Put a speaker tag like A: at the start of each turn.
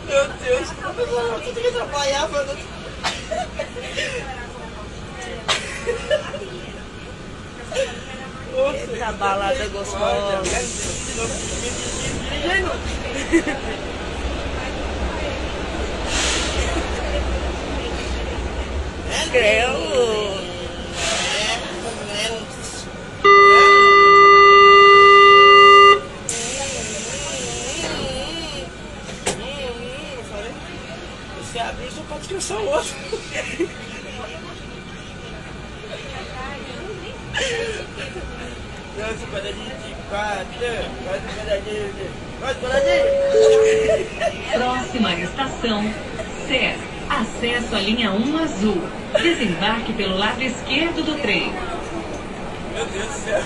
A: Meu Deus, eu tenho que trabalhar, mano.
B: Eita balada gostosa. Creu.
A: Você abriu só pra descansar o outro. Nossa, paradinha de quatro. Quatro paradinha.
C: Próxima estação, Sé. Acesso à linha 1 azul. Desembarque pelo lado esquerdo do trem.
A: Meu Deus do céu.